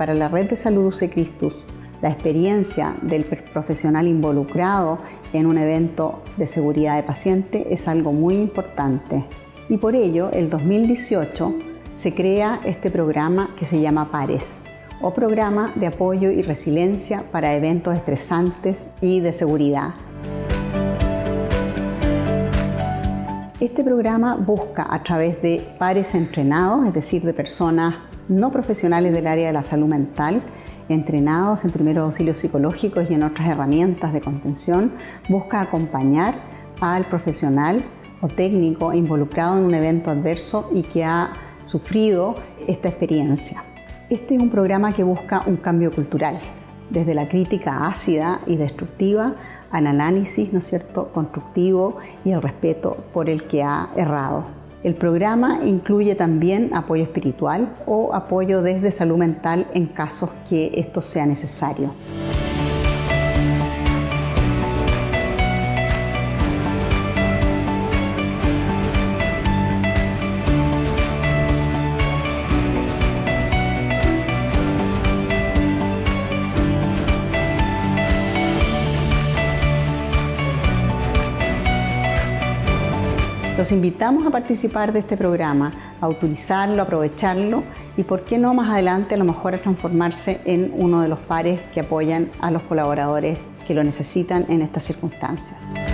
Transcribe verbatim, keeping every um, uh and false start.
para la red de salud U C Christus la experiencia del profesional involucrado en un evento de seguridad de paciente es algo muy importante. Y por ello, el dos mil dieciocho se crea este programa que se llama PARES, o Programa de Apoyo y Resiliencia para Eventos Estresantes y de Seguridad. Este programa busca, a través de pares entrenados, es decir, de personas no profesionales del área de la salud mental, entrenados en primeros auxilios psicológicos y en otras herramientas de contención, busca acompañar al profesional o técnico involucrado en un evento adverso y que ha sufrido esta experiencia. Este es un programa que busca un cambio cultural, desde la crítica ácida y destructiva al análisis, ¿no es cierto?, constructivo y el respeto por el que ha errado. El programa incluye también apoyo espiritual o apoyo desde salud mental en casos que esto sea necesario. Los invitamos a participar de este programa, a utilizarlo, a aprovecharlo y, por qué no, más adelante a lo mejor a transformarse en uno de los pares que apoyan a los colaboradores que lo necesitan en estas circunstancias.